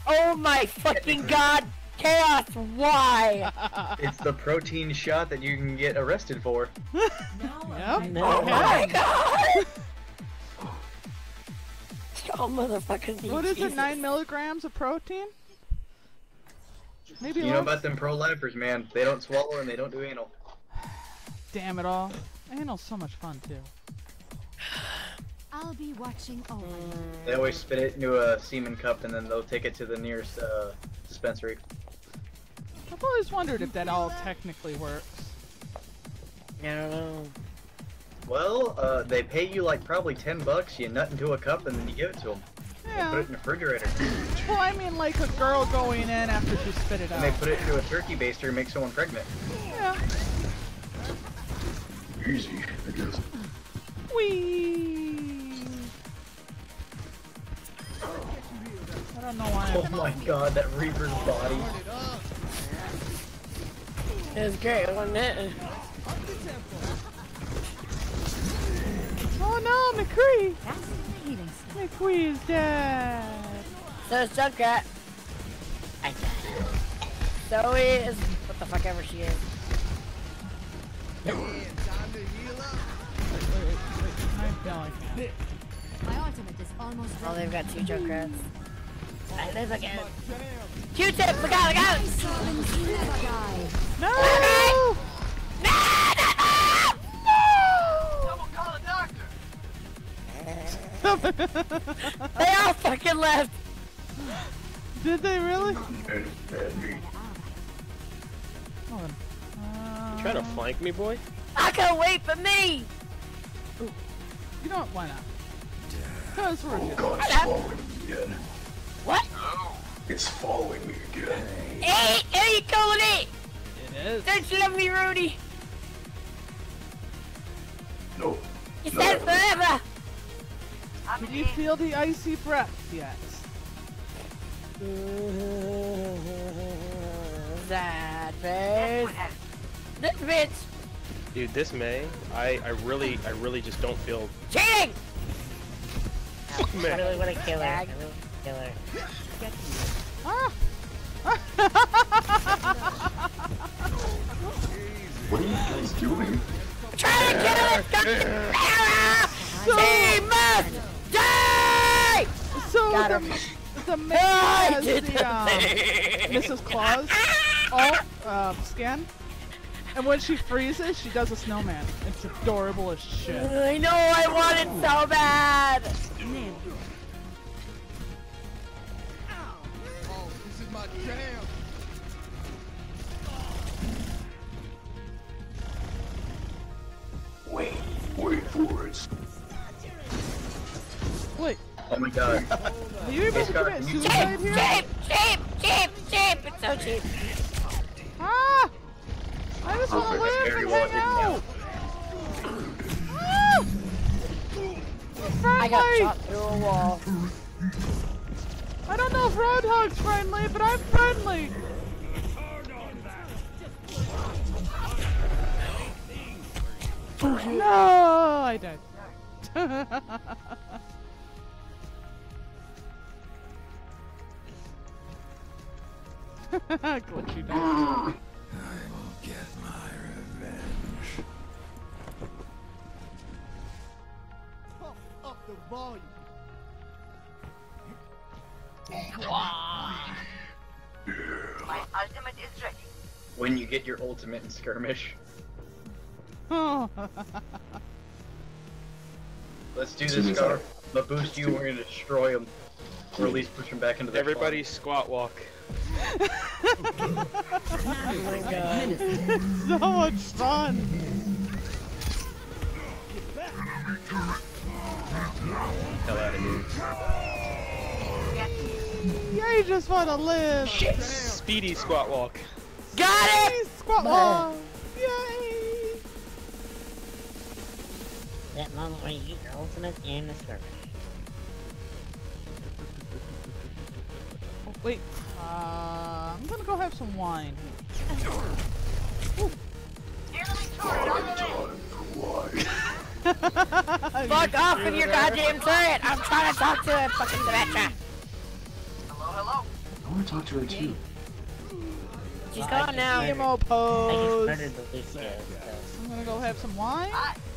Oh my fucking god! Chaos, why? It's the protein shot that you can get arrested for. Yep. Oh my god! Oh motherfuckers. What is it? 9 milligrams of protein? Maybe You know about them pro-lifers, man. They don't swallow and they don't do anal. Damn it all. Anal's so much fun too. I'll be watching over. They always spit it into a semen cup and then they'll take it to the nearest dispensary. I've always wondered if that all technically works. I don't know. Well, they pay you like probably $10, you nut into a cup and then you give it to them. Yeah. Put it in the refrigerator. Well, I mean like a girl going in after she spit it out. And they put it into a turkey baster and make someone pregnant. Yeah. Easy, I guess. Whee! I don't know why. Oh my god, that Reaper's body. It was great, wasn't it? Oh no, McCree! That's the healing stuff. McCree is dead. So is Junkrat. I got it. So is what the fuck ever she is. Wait. I can't. My ultimate is almost Oh, ready. they've got 2 Junkrats. There's like a Q-tip! Look out! Look out! Servants never die. No! They all fucking left! Did they really? And me. Hold on. You trying to flank me, boy? I can't wait for me! You know what? Why not? Because we're Oh good. god, it's following me again. What? It's following me again. Hey! Here you go with it! It is. Don't you love me, Rudy? No. You No. said forever! Can you feel the icy breath? Yes. That face. This bitch! Dude, this May, I really just don't feel. Cheating! Fuck I May. really want to kill her. I really want to kill her. Ah! What are you guys doing? Try to kill her! Sarah! So- She must die! So Got the, him. the May I has did the the Mrs. Claus skin, and when she freezes, she does a snowman. It's adorable as shit. I know, I want it so bad! Wait for it. Wait, Oh my god. are you able to Scar, commit can you- suicide Cheap! here? Cheap! It's so cheap! Ah! I just want to Like a live scary and wall hang hidden out! Ah! I got Friendly! shot through a wall. I don't know if Roadhog's friendly, but I'm friendly! No, I died. Glitchy dog. When you get your ultimate in skirmish. Oh. Let's do this, Scar. I'm gonna boost you and we're gonna destroy him. Or at least push him back into the Everybody squat walk. Oh my god. So much fun! Hell out of here. Yeah, you just want to live! Speedy squat walk. Got it! Hey, squat ball! Yay! That moment when you get your ultimate in the skirmish. Oh, wait, I'm gonna go have some wine. Fuck off with your goddamn turret! I'm trying to talk to a fucking Symmetra! Hello, hello. want to talk to her too. She's gone now. Emo I just pose. murdered the Lucia. I'm gonna go have some wine.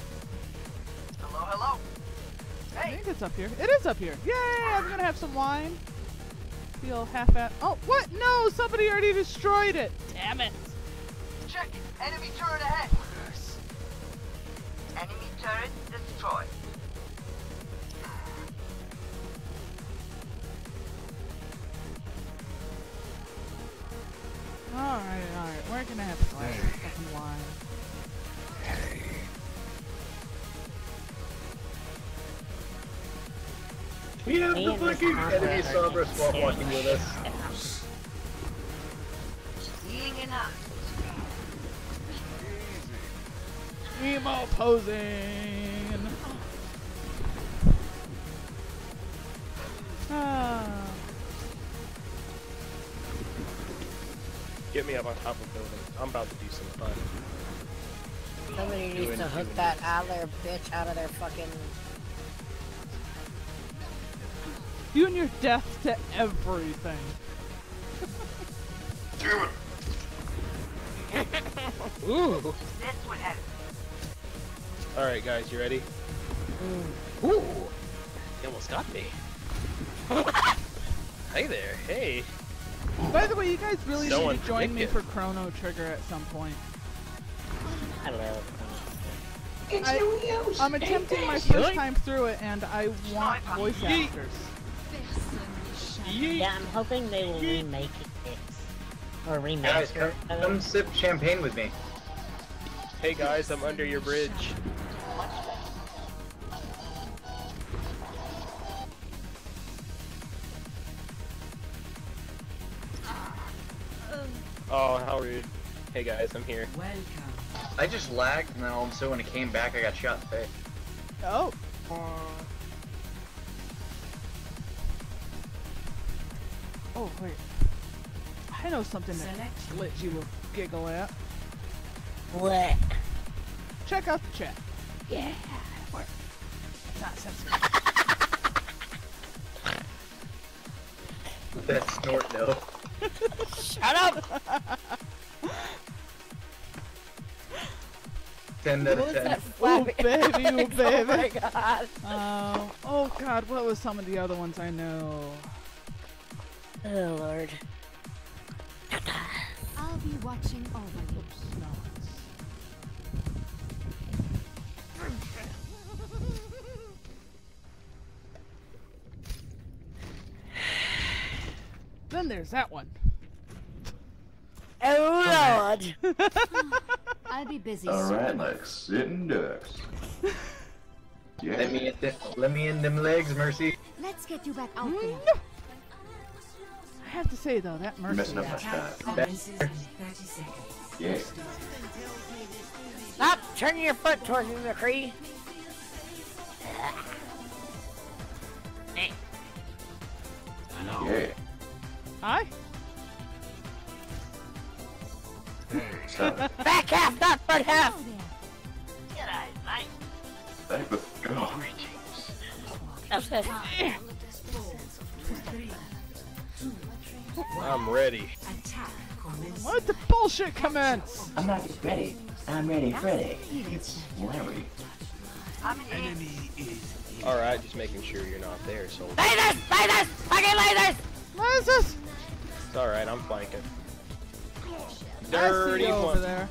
Hello. I think it's up here. It is up here. Yay! I'm gonna have some wine. Feel half at. Oh, what? No! Somebody already destroyed it. Damn it! Check it. Enemy turret ahead. Enemy turret destroyed. Alright. We're gonna have a glass of fucking wine. We have the fucking enemy Sombra swap walking with us. Seeing enough. Emo posing. Ah. Get me up on top of the building. I'm about to do some fun. Somebody needs to hook that Adler bitch out of their fucking. You and your death to everything. Damn it! Ooh. This would help. All right, guys, you ready? Ooh. You almost got me. Hey there. Hey. By the way, you guys really No need one to join me predicted. for Chrono Trigger at some point. I love. I'm attempting my first time through it, and I want voice actors. Yeah, I'm hoping they will remake it. Or Guys, remaster. come sip champagne with me. Hey guys, I'm under your bridge. Oh, how rude. Hey guys, I'm here. I just lagged, and then all of a sudden when it came back, I got shot in the face. Oh. Oh, wait. I know something that Glitchy will giggle at. What? Check out the chat. Yeah. Where? Not censored. That snort, no. Shut up! 10 out What of was 10. that Oh, flapping baby, oh, eyes? Oh my baby. god. Oh god, what was some of the other ones I know? Oh lord. I'll be watching over you. Oops, no. Then there's that one. Oh lord. I'll be busy All soon. right, like sitting ducks. Yeah. Let me in them legs, Mercy. Let's get you back out there. I have to say though, that You're Mercy. messing up my shot. Yeah. Stop turning your foot towards me, McCree. Yeah. Hi. Stop it. Back half, not front half. Oh, there. Back the. Oh. That's it. I'm ready. Let the bullshit commence. I'm not ready. I'm ready, Freddy. It's Larry. Alright, just making sure you're not there, so Lasers! Lasers! Fucking lasers! What is this? it's alright, I'm flanking. I see Dirty you over one. there.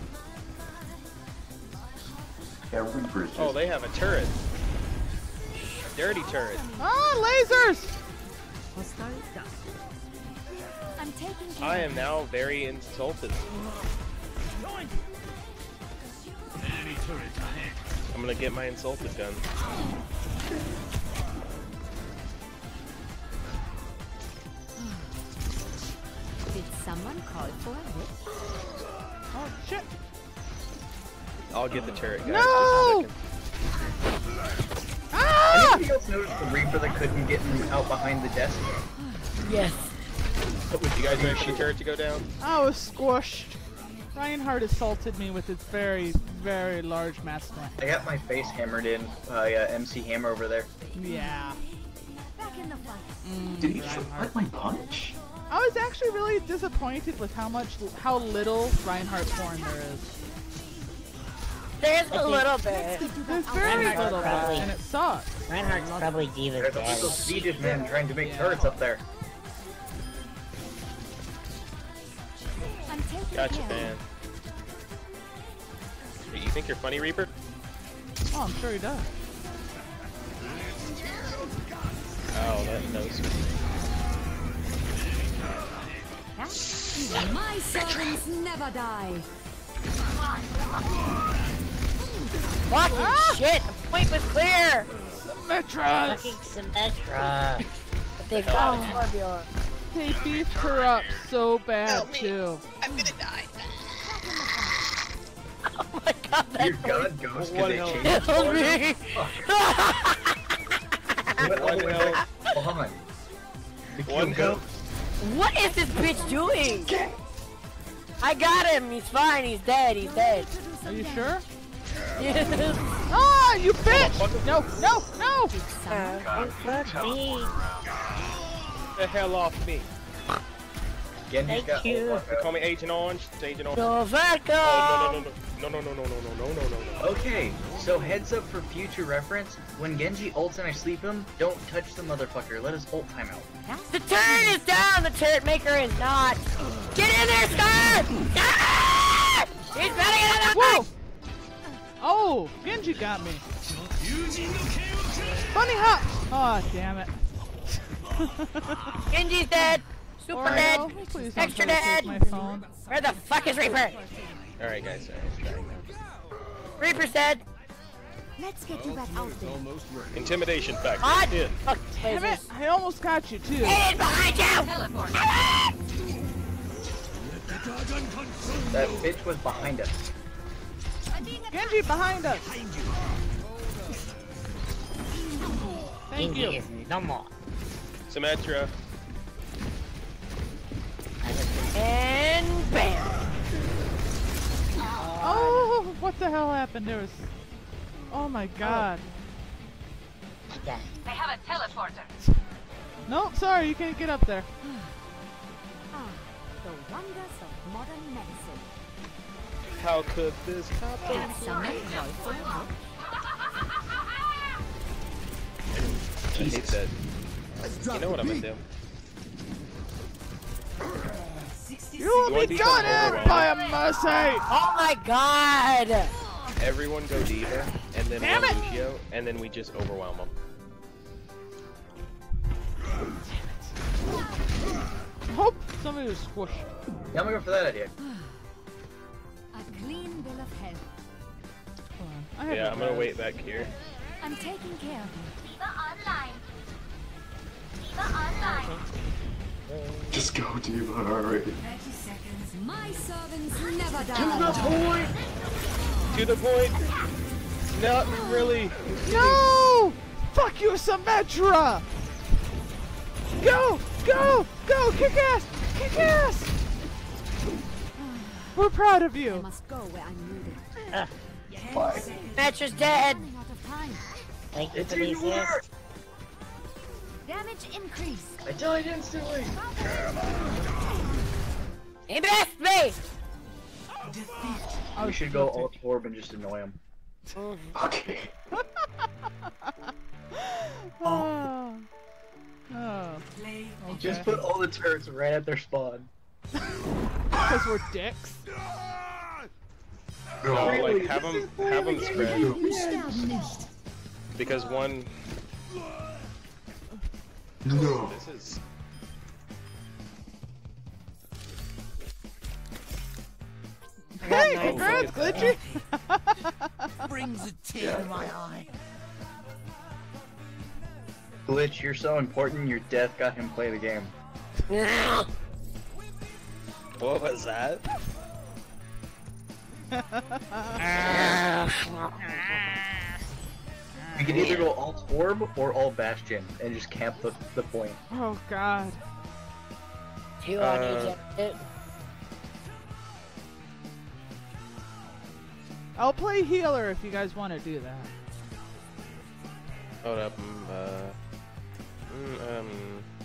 Every bridge. Oh, they have a turret. A dirty turret. Ah, lasers! I'm taking care I of am you. now very insulted. I'm gonna get my insulted gun. Did someone call for a hit? Oh shit! I'll get the turret, guys. No! Just a second. Ah! Anybody else notice the Reaper that couldn't get him out behind the desk? Yes. You guys ready for the turret to go down? I was squished. Reinhardt assaulted me with his very, very large mastodon. I got my face hammered in by MC Hammer over there. Yeah. Back in the fight. Did he like my punch? I was actually really disappointed with how little Reinhardt porn there is. There's a little bit. There's very Reinhardt's little bit, probably- and it sucks. Reinhardt's probably Diva's There's a dad. little Swedish man trying to make turrets up there. I'm taking Gotcha, care. man. You think you're funny, Reaper? Oh, I'm sure he does. Oh, that knows. My servants never die. Fucking shit! The point was clear! Symmetra! Fucking Symmetra. But they got Torbjorn. They beefed her up so bad, too. I'm gonna die. Oh my god, that Your god goes What because hell? they changed killed me! Went all the way One back behind. The One kill health. What is this bitch doing? I got him! He's fine, he's dead, he's dead. Are you sure? Yes. Ah, you bitch! No, no, no! Fuck me. Get the hell off me. Genji's Thank got you. They call me Agent Orange. It's Agent Orange. No, Verco! Oh, no. Okay, so heads up for future reference, when Genji ults and I sleep him, don't touch the motherfucker, let us ult time out. The turret is down, the turret maker is not. Get in there, Scar! Ah! He's better get in Whoa! Oh, Genji got me. Bunny hop! Oh, damn it. Genji's dead. Super Oreo, dead. please don't Extra try to dead. take my phone. Where the fuck is Reaper? Alright, guys. Reaper's dead. Let's get you back out there. Intimidation factor. Hot. In. Fuck, Damn it, I almost got you, too. It is behind you! That bitch was behind us. Genji behind us! Thank Genji you. is no more. Symmetra. And bam! Oh, what the hell happened? There was... Oh my god. They have a teleporter. Nope, sorry, you can't get up there. Ah, the wonders of modern medicine. How could this happen? Did someone call for help? I hate that. You know what I'm gonna do? You will wanna be do done something in by a mercy! Oh my god! Everyone go Diva, and then Damn one it! Lucio, and then we just overwhelm them. I hope somebody was squished. Yeah, I'm gonna go for that idea. A clean bill of health. Hold on, I have Yeah, it I'm gonna right. wait back here. I'm taking care of you. Diva online. Diva online. Just go, Diva, hurry. 30 seconds. My servants never die. To the point! Not really! No! Fuck you, Symmetra! Go! Go! Go! Kick ass! Kick ass! We're proud of I you. must go where I'm needed. Bye. Metra's dead. Running out of time. Thank you It for the didn't work! assist. Damage increase. I died instantly! He missed me! I We was should go guilty. ult orb and just annoy him. Okay. Oh. Oh. Play Okay. Just put all the turrets right at their spawn. Because we're dicks. No, Really? like, have them spread. Sterben nicht. Because one... No. This is... Hey, Oh, congrats, Glitchy! Brings a tear to my eye. Glitch, you're so important, your death got him play the game. What was that? We can either go alt orb or all bastion and just camp the point. Oh god. Two on each. I'll play healer if you guys want to do that. Hold up.